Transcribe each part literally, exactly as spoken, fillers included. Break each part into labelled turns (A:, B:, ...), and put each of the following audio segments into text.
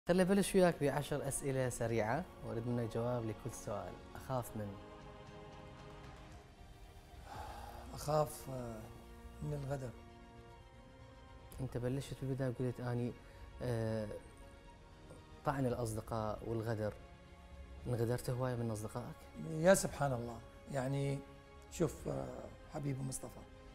A: خليني أبلش وياك بعشر أسئلة سريعة وأريد منك جواب لكل سؤال. أخاف من
B: أخاف آه، من الغدر.
A: أنت بلشت بالبداية وقلت أني آه، طعن الأصدقاء والغدر. انغدرت هواية من أصدقائك؟
B: يا سبحان الله، يعني شوف آه، حبيبي مصطفى،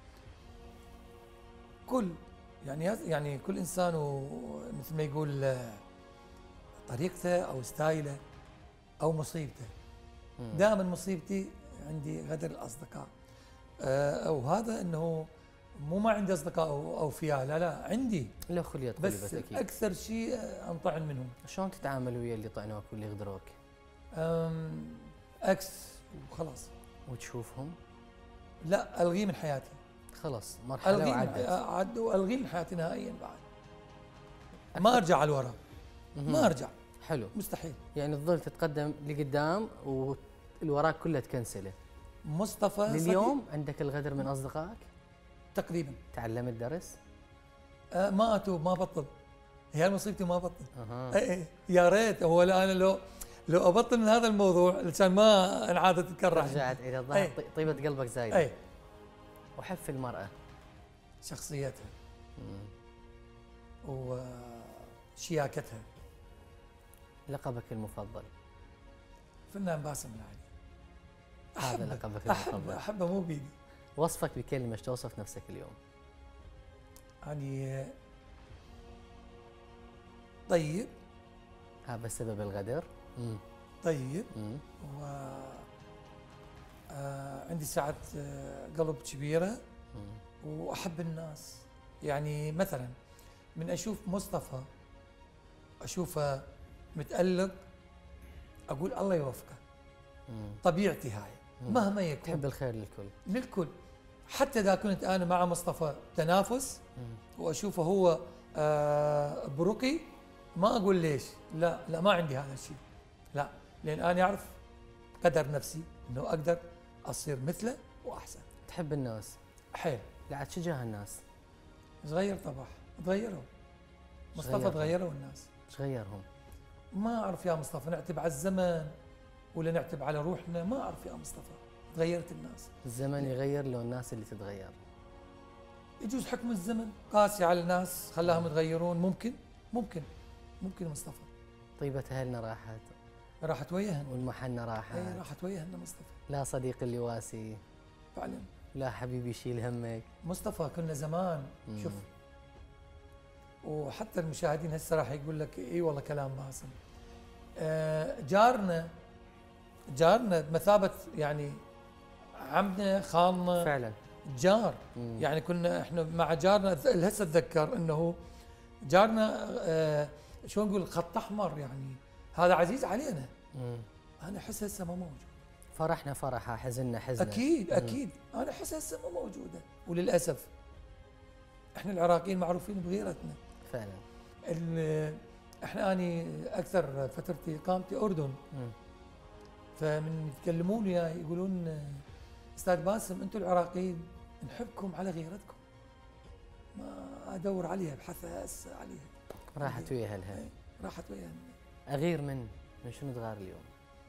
B: كل يعني يعني كل إنسان مثل ما يقول آه، طريقته أو ستايله أو مصيبته. دائما مصيبتي عندي غدر الأصدقاء، آه، أو هذا أنه مو ما عندي أصدقاء أو أوفياء، لا لا عندي،
A: لا خليت
B: بس
A: قلبت أكيد.
B: أكثر شيء آه، أنطعن منهم.
A: شلون تتعامل ويا اللي طعنوك واللي غدروك؟
B: أم، أكس وخلاص.
A: وتشوفهم؟
B: لا، ألغيه من حياتي.
A: خلاص مرحلة
B: ألغيه
A: وعدت.
B: من عد وألغيه من حياتي نهائيا بعد. ما أرجع على الوراء، ما أرجع،
A: حلو.
B: مستحيل.
A: يعني تظل تتقدم لقدام والوراك كله تكنسله.
B: مصطفى
A: لليوم عندك الغدر من أصدقائك؟
B: تقريبا.
A: تعلمت درس؟
B: آه ما أتوب، ما بطل. هي مصيبتي، ما بطل.
A: أها.
B: أي أي يا ريت. هو لا، أنا لو لو أبطل من هذا الموضوع عشان ما انعادت تتكرر.
A: رجعت إلى الظهر طيبة قلبك زايدة.
B: أي.
A: وحب في المرأة
B: شخصيتها وشياكتها.
A: لقبك المفضل؟
B: فنان باسم العلي.
A: هذا لقبك
B: أحب
A: المفضل.
B: أحبه مو بيدي.
A: وصفك بكلمة توصف نفسك اليوم؟
B: يعني طيب.
A: هذا سبب الغدر؟ مم.
B: طيب.
A: مم.
B: و آه عندي سعة آه قلب كبيرة.
A: مم.
B: وأحب الناس. يعني مثلا من أشوف مصطفى أشوفه متألق، أقول الله يوفقه.
A: مم.
B: طبيعتي هاي.
A: مم.
B: مهما يكون
A: تحب الخير للكل.
B: للكل. حتى إذا كنت أنا مع مصطفى تنافس
A: مم.
B: وأشوفه هو آه برقي، ما أقول ليش، لا لا ما عندي هذا الشيء، لا، لأن أنا أعرف قدر نفسي أنه أقدر أصير مثله وأحسن.
A: تحب الناس؟
B: حيل.
A: لا تشجع الناس.
B: صغير طبعا، تغيروا. مصطفى
A: غيرهم.
B: تغيروا الناس.
A: ايش غيرهم؟
B: ما أعرف يا مصطفى، نعتب على الزمن ولا نعتب على روحنا، ما أعرف يا مصطفى. تغيرت الناس.
A: الزمن يغير لو الناس اللي تتغير.
B: يجوز حكم الزمن قاسي على الناس خلاهم يتغيرون. ممكن ممكن ممكن مصطفى.
A: طيبة أهلنا راحت
B: راحت وياهن.
A: والمحنة راحت.
B: اي راحت وياهن مصطفى.
A: لا صديق اللي واسي.
B: فعلا.
A: لا حبيبي يشيل همك.
B: مصطفى كنا زمان.
A: مم.
B: شوف، وحتى المشاهدين هسه راح يقول لك اي والله كلام باسم. آه جارنا جارنا بمثابه يعني عمنا خالنا.
A: فعلا.
B: جار.
A: مم.
B: يعني كنا احنا مع جارنا، هسه اتذكر انه جارنا آه شو نقول خط احمر، يعني هذا عزيز علينا.
A: مم.
B: انا احس هسه ما موجود.
A: فرحنا فرحة، حزننا حزنة.
B: اكيد
A: مم.
B: اكيد انا احس هسه ما موجوده. وللاسف احنا العراقيين معروفين بغيرتنا.
A: فعلا.
B: ال- احنا اني اكثر فترتي اقامتي اردن،
A: مم.
B: فمن يتكلمون وياي يقولون استاذ باسم انتم العراقيين نحبكم على غيرتكم. ما ادور عليها ابحثها هسه عليها.
A: راحت ويا اهلها.
B: إيه، راحت وياها.
A: اغير من من شنو تغار اليوم؟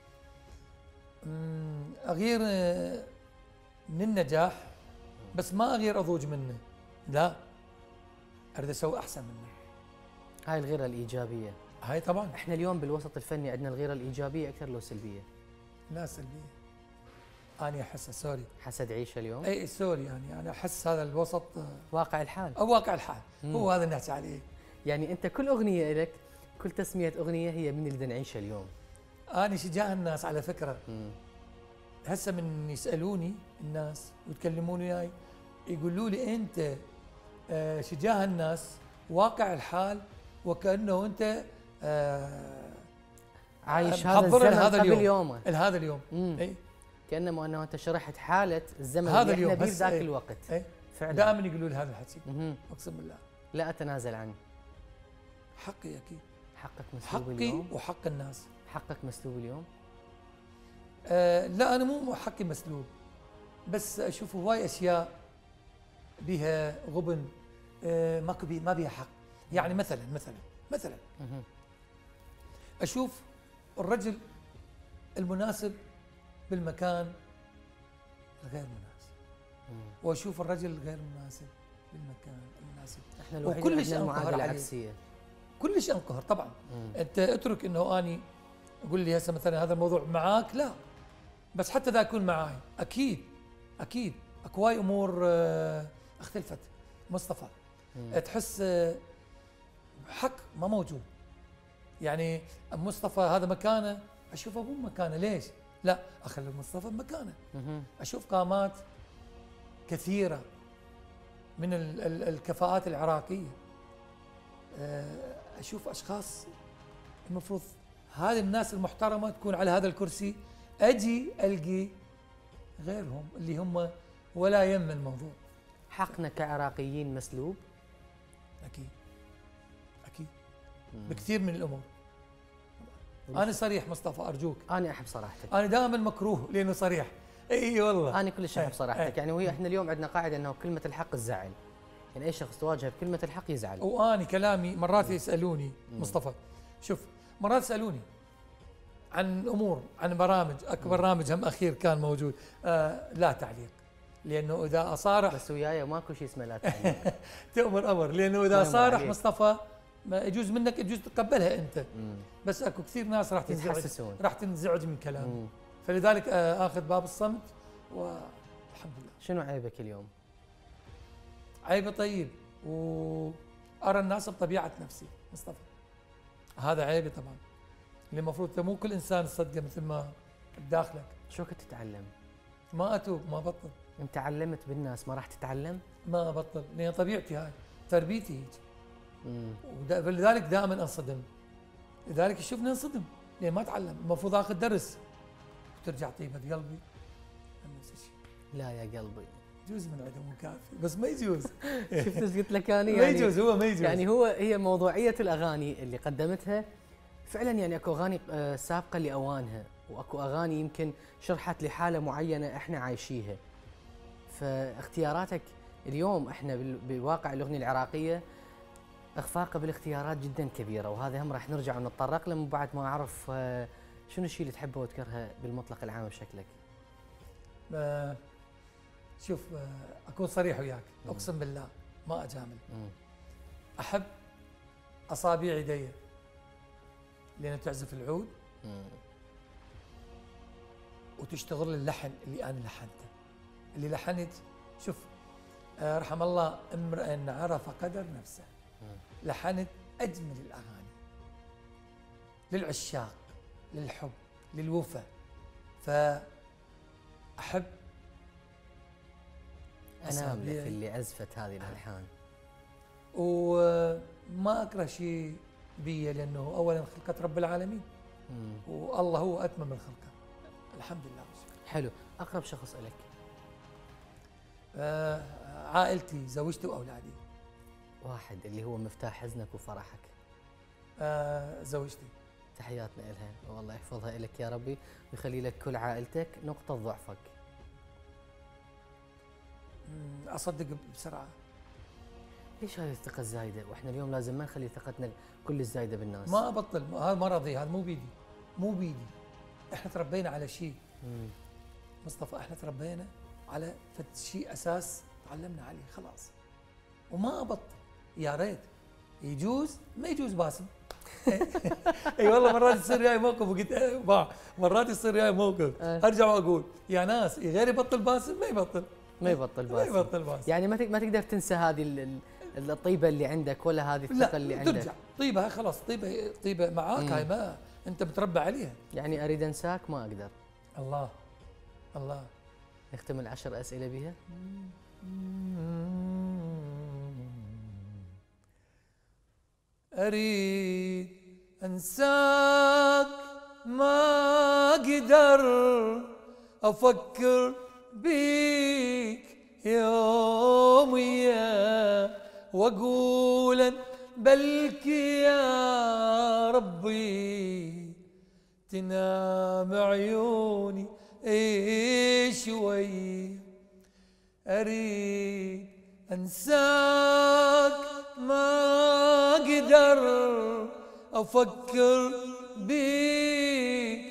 B: أمم، اغير آه، من النجاح، بس ما اغير اضوج منه، لا، اريد اسوي احسن منه.
A: هاي الغيرة الإيجابية.
B: هاي طبعا.
A: احنا اليوم بالوسط الفني عندنا الغيرة الإيجابية أكثر لو سلبية؟
B: لا سلبيه. انا احسها سوري.
A: حسد عيشة اليوم؟
B: اي سوري، يعني انا احس هذا الوسط آه،
A: واقع الحال.
B: او واقع الحال.
A: مم.
B: هو هذا اللي نحكي عليه.
A: يعني أنت كل أغنية لك، كل تسمية أغنية هي من اللي بدنا نعيشها اليوم.
B: انا شجاع الناس على فكره.
A: مم.
B: هسه من يسالوني الناس ويتكلمون وياي يقولوا لي انت آه، شجاع الناس، واقع الحال، وكانه انت آه،
A: عايش هذا
B: محضر
A: الزمن
B: هذا
A: قبل
B: اليوم.
A: يومه.
B: هذا اليوم.
A: مم.
B: اي
A: كأنما أنه أنت شرحت حالة الزمن
B: هذا
A: اللي
B: اليوم
A: احنا بيه
B: بس.
A: ذاك
B: إيه.
A: الوقت.
B: اي
A: فعلا.
B: دائما يقولوا لي هذا الحكي.
A: مهم.
B: اقسم بالله.
A: لا أتنازل عنه.
B: حقي اكيد.
A: حقك مسلوب
B: حقي
A: اليوم.
B: وحق الناس.
A: حقك مسلوب اليوم.
B: آه لا انا مو حقي مسلوب، بس اشوف هواي اشياء بها غبن، آه ماكو بي ما بيها حق. يعني مثلا مثلا مثلا
A: مهم.
B: اشوف الرجل المناسب بالمكان الغير مناسب، واشوف الرجل الغير مناسب بالمكان المناسب.
A: احنا الوحيد
B: وكلش
A: عندنا
B: انقهر
A: المعادله
B: عليه.
A: العكسيه.
B: كلش انقهر طبعا.
A: مم.
B: انت اترك انه اني قول لي هسه مثلا هذا الموضوع معاك، لا بس حتى اذا اكون معاي اكيد اكيد اكو هاي امور آه، اختلفت. مصطفى
A: مم.
B: تحس آه، حق ما موجود. يعني مصطفى هذا مكانه اشوفه مو مكانه، ليش؟ لا اخلي مصطفى بمكانه.
A: مهم.
B: اشوف قامات كثيره من ال ال الكفاءات العراقيه، آه، اشوف اشخاص المفروض هذه الناس المحترمه تكون على هذا الكرسي، اجي القي غيرهم اللي هم ولا يم الموضوع.
A: حقنا كعراقيين مسلوب.
B: اكيد اكيد
A: مم.
B: بكثير من الامور. انا صريح مصطفى ارجوك،
A: انا احب صراحتك.
B: انا دائما مكروه لانه صريح. اي والله
A: انا كلش احب
B: إيه،
A: صراحتك.
B: إيه.
A: يعني وهي احنا اليوم عندنا قاعده انه كلمه الحق الزعل. يعني اي شخص تواجهه بكلمه الحق يزعل.
B: واني كلامي مرات يسالوني مصطفى، شوف مرات يسالوني عن امور، عن برامج، اكو برنامج هم اخير كان موجود، آه لا تعليق، لانه اذا اصارح
A: بس وياي ماكو شيء اسمه لا تعليق.
B: تؤمر امر، لانه اذا
A: الله
B: صارح
A: عليك.
B: مصطفى ما يجوز منك، يجوز تقبلها انت،
A: مم.
B: بس اكو كثير ناس راح تنزعج،
A: يتحسسون.
B: راح تنزعج من كلامي،
A: مم.
B: فلذلك آه اخذ باب الصمت والحمد لله.
A: شنو عيبك اليوم؟
B: عيبه طيب، وارى الناس بطبيعه نفسي مصطفى، هذا عيبي طبعا، اللي المفروض مو كل انسان تصدقه مثل ما بداخلك.
A: شو كنت تتعلم؟
B: ما اتوب، ما بطل،
A: انت علمت بالناس ما راح تتعلم؟
B: ما بطل، لان طبيعتي هاي، تربيتي هيك.
A: مم.
B: ودا- فلذلك دائما انصدم، لذلك يشوفني انصدم لان ما اتعلم. المفروض اخذ درس وترجع طيبه قلبي نفس الشيء.
A: لا يا قلبي.
B: يجوز من عدم مكافئ، بس ما يجوز.
A: شفت ايش قلت لك انا؟
B: ما
A: يعني
B: يجوز، هو ما يجوز.
A: يعني هو هي موضوعيه الاغاني اللي قدمتها فعلا. يعني اكو اغاني آه، سابقه لاوانها، واكو اغاني يمكن شرحت لحاله معينه احنا عايشيها. فاختياراتك اليوم احنا بال- بواقع الاغنيه العراقيه اخفاقه بالاختيارات جدا كبيره، وهذا هم راح نرجع ونتطرق له من بعد ما اعرف آه، شنو الشيء اللي تحبه وتكرهه بالمطلق العام بشكلك.
B: آه، شوف آه، اكون صريح وياك، اقسم بالله ما اجامل.
A: مم.
B: احب اصابع يدي لان تعزف العود
A: مم.
B: وتشتغل اللحن اللي انا لحنته، اللي لحنت. شوف آه، رحم الله امرئ عرف قدر نفسه، لحنت اجمل الاغاني للعشاق، للحب، للوفا. فاحب
A: انام لك
B: أصابعي.
A: اللي عزفت هذه الالحان.
B: وما اكره شيء بي، لانه اولا خلقه رب العالمين،
A: مم.
B: والله هو اتمم الخلقه، الحمد لله.
A: حلو. اقرب شخص لك؟
B: آه، عائلتي، زوجتي واولادي.
A: واحد اللي هو مفتاح حزنك وفرحك.
B: آه، زوجتي.
A: تحياتنا لها، والله يحفظها لك يا ربي ويخلي لك كل عائلتك نقطة ضعفك.
B: مم، اصدق بسرعه.
A: ليش هذه الثقة الزايدة؟ واحنا اليوم لازم ما نخلي ثقتنا كل الزايدة بالناس.
B: ما ابطل، هذا ما راضي، هذا مو بيدي، مو بيدي. احنا تربينا على شيء
A: مم.
B: مصطفى، احنا تربينا على فد شيء اساس تعلمنا عليه خلاص، وما ابطل. يا ريت يجوز، ما يجوز باسم. اي والله مرات يصير وياي موقف وقلت إيه باع، مرات يصير وياي موقف
A: أه.
B: ارجع واقول يا ناس غير يبطل باسم، ما يبطل،
A: ما يبطل
B: ما
A: باسم.
B: يبطل باسم.
A: يعني ما تق- ما تقدر تنسى هذه ال- ال- الطيبة اللي عندك ولا هذه الثقة اللي
B: لا
A: عندك.
B: ترجع طيبه، هاي خلاص طيبه، طيبه معاك،
A: مم.
B: هاي ما انت متربى عليها.
A: يعني اريد انساك ما اقدر.
B: الله الله.
A: نختم العشر اسئلة بها.
B: أريد أنساك ما أقدر، أفكر بيك يوميا وأقول بلكي يا ربي تنام عيوني إيه شوي. أريد أنساك ما أقدر، أفكر بيك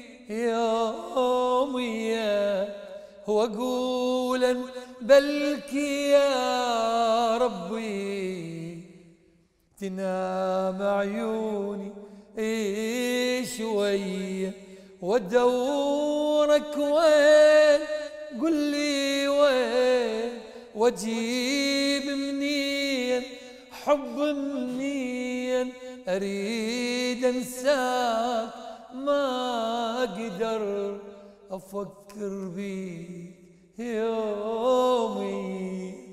B: يوميا، واقولا بلكي يا ربي تنام عيوني ايه شويه، وادورك وين قل لي وين، واجيب منين حب منين، اريد انساك ما اقدر افكر بيك يومي.